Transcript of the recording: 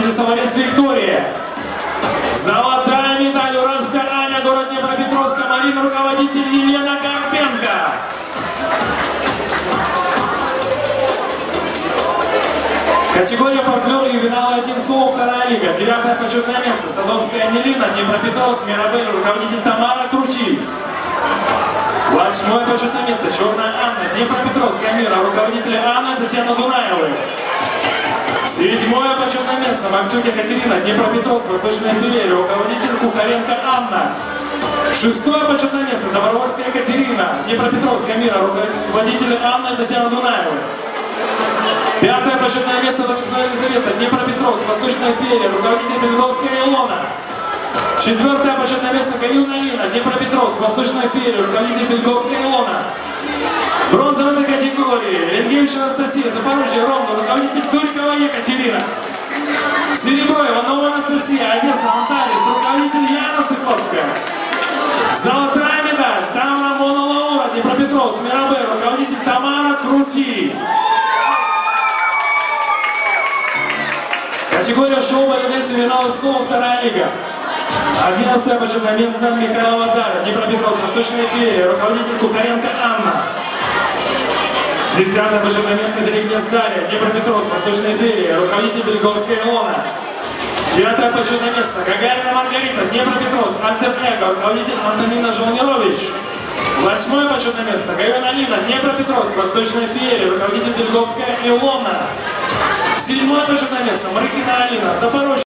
Лисоварец Виктория. Золотая медаль Уральская Аня, город Днепропетровска, Марина, руководитель Елена Карпенко. Категория партнеры ювеналы 1 слово, 2-я лига. 9-е почетное место. Садовская Нелина, Днепропетровск, Мирабель, руководитель Тамара Крути. 8-е почетное место. Черная Анна, Днепропетровская Мира, руководитель Анна Татьяна Дунаева. 7-е почетное место. Максюк Екатерина, Днепропетровск, Восточная филия, руководитель Кухаренко Анна. 6-е почетное место. Добровольская Екатерина, Днепропетровская Мира, руководитель Анна Татьяна Дунаева. 5-е почетное место. Васюкова Елизавета, Днепропетровск, Восточная филия, руководитель Бельговская Илона. 4-е почетное место. Каюна Алина, Днепропетровск, Восточная филия, руководитель Бельговская Илона. Бронзовой категории. Ренкевич Анастасия, Запорожье, Ровно, руководитель Цурикова Екатерина. Серебро Иванова Анастасия, Одесса, Анталис, руководитель Яна Цикотская. Золотая медаль. Тамара Монолаура, Днепропетровск, Мирабель, руководитель Тамара Крути. Категория шоу «Борец ювенал слова», 2-я лига. 11-е почетное место. Михайлова Дарья, Днепропетровск, Восточная филия, руководитель Кухаренко Анна. 10-е почетное место. Берегнес Дарья, Днепропетровск, Восточная филия, руководитель Бельговская Илона. 9-е почетное место. Гагарина Маргарита, Днепропетровск, Альтер-Эго, руководитель Антонина Жолмирович. 8-е почетное место. Каюна Алина, Днепропетровск, Восточная филия, руководитель Бельговская Илона. 7-е почетное место. Марикина Алина, Запорожье.